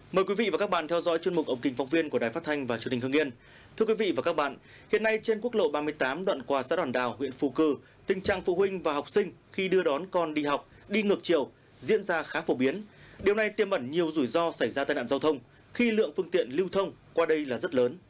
Mời quý vị và các bạn theo dõi chuyên mục ống kính phóng viên của Đài Phát thanh và Truyền hình Hưng Yên. Thưa quý vị và các bạn, hiện nay trên quốc lộ 38 đoạn qua xã Đoàn Đào, huyện Phù Cử, tình trạng phụ huynh và học sinh khi đưa đón con đi học, đi ngược chiều diễn ra khá phổ biến. Điều này tiềm ẩn nhiều rủi ro xảy ra tai nạn giao thông khi lượng phương tiện lưu thông qua đây là rất lớn.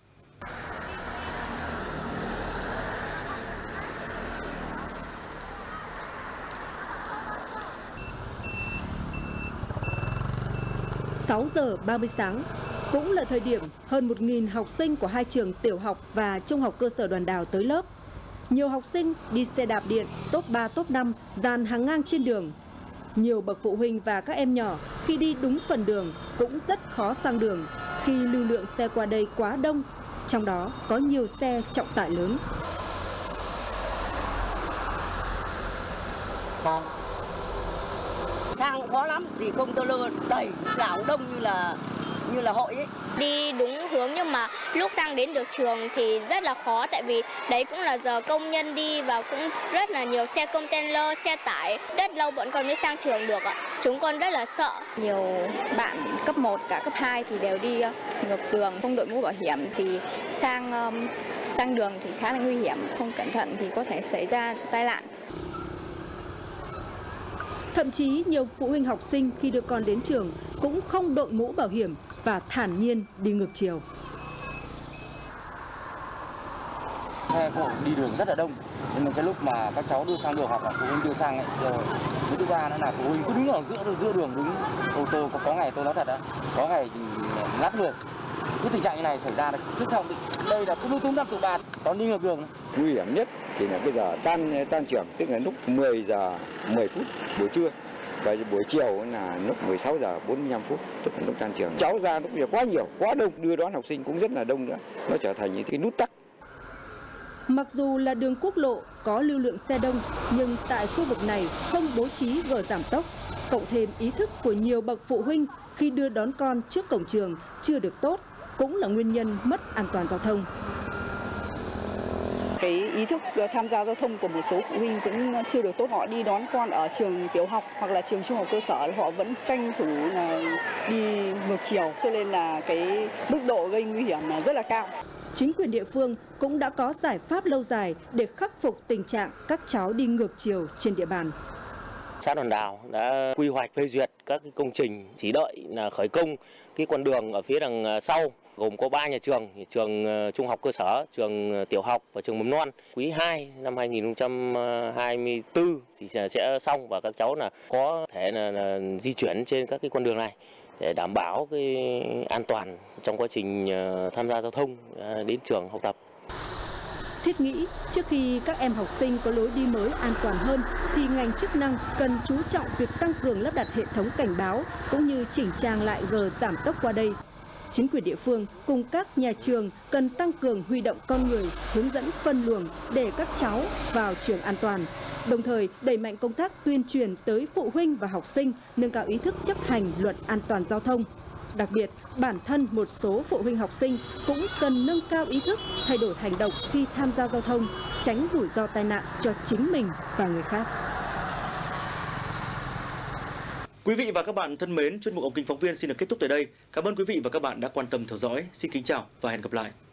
Sáu giờ 30 sáng cũng là thời điểm hơn 1.000 học sinh của hai trường tiểu học và trung học cơ sở Đoàn Đào tới lớp. Nhiều học sinh đi xe đạp điện top 3, top 5 dàn hàng ngang trên đường. Nhiều bậc phụ huynh và các em nhỏ khi đi đúng phần đường cũng rất khó sang đường khi lưu lượng xe qua đây quá đông, trong đó có nhiều xe trọng tải lớn. Sang khó lắm, thì công tơ lơ đầy đảo đông như là hội ấy. Đi đúng hướng nhưng mà lúc sang đến được trường thì rất là khó, tại vì đấy cũng là giờ công nhân đi và cũng rất là nhiều xe container, xe tải, rất lâu bọn con mới sang trường được ạ. Chúng con rất là sợ. Nhiều bạn cấp 1 cả cấp 2 thì đều đi ngược đường, không đội mũ bảo hiểm thì sang đường thì khá là nguy hiểm, không cẩn thận thì có thể xảy ra tai nạn. Thậm chí nhiều phụ huynh học sinh khi đưa con đến trường cũng không đội mũ bảo hiểm và thản nhiên đi ngược chiều. Xe cộ đi đường rất là đông, nhưng mà cái lúc mà các cháu đưa sang đường hoặc là phụ huynh đưa sang ấy, rồi cái thứ ba nữa là phụ huynh cứ đứng ở giữa đường đứng ô tô, có ngày tôi nói thật đấy, có ngày thì ngắt đường. Cái tình trạng như này xảy ra là trước sau đây là cứ lung tung tự bạt, còn đi ngược đường. Nguy hiểm nhất thì là cái giờ tan trường, tức là lúc 10 giờ 10 phút buổi trưa. Và buổi chiều là lúc 16 giờ 45 phút, tức là lúc tan trường. Cháu ra lúc giờ quá nhiều, quá đông, đưa đón học sinh cũng rất là đông nữa. Nó trở thành những cái nút tắc. Mặc dù là đường quốc lộ có lưu lượng xe đông, nhưng tại khu vực này không bố trí gờ giảm tốc. Cộng thêm ý thức của nhiều bậc phụ huynh khi đưa đón con trước cổng trường chưa được tốt, cũng là nguyên nhân mất an toàn giao thông. Cái ý thức tham gia giao thông của một số phụ huynh cũng chưa được tốt. Họ đi đón con ở trường tiểu học hoặc là trường trung học cơ sở, họ vẫn tranh thủ đi ngược chiều, cho nên là cái mức độ gây nguy hiểm là rất là cao. Chính quyền địa phương cũng đã có giải pháp lâu dài để khắc phục tình trạng các cháu đi ngược chiều trên địa bàn. Xã Đoàn Đào đã quy hoạch phê duyệt các công trình, chỉ đợi là khởi công cái con đường ở phía đằng sau, gồm có 3 nhà trường, trường trung học cơ sở, trường tiểu học và trường mầm non. Quý 2 năm 2024 thì sẽ xong và các cháu có thể là di chuyển trên các cái con đường này để đảm bảo cái an toàn trong quá trình tham gia giao thông đến trường học tập. Thiết nghĩ trước khi các em học sinh có lối đi mới an toàn hơn thì ngành chức năng cần chú trọng việc tăng cường lắp đặt hệ thống cảnh báo cũng như chỉnh trang lại gờ giảm tốc qua đây. Chính quyền địa phương cùng các nhà trường cần tăng cường huy động con người, hướng dẫn phân luồng để các cháu vào trường an toàn. Đồng thời đẩy mạnh công tác tuyên truyền tới phụ huynh và học sinh nâng cao ý thức chấp hành luật an toàn giao thông. Đặc biệt, bản thân một số phụ huynh học sinh cũng cần nâng cao ý thức, thay đổi hành động khi tham gia giao thông, tránh rủi ro tai nạn cho chính mình và người khác. Quý vị và các bạn thân mến, chuyên mục ống kính phóng viên xin được kết thúc tại đây. Cảm ơn quý vị và các bạn đã quan tâm theo dõi. Xin kính chào và hẹn gặp lại.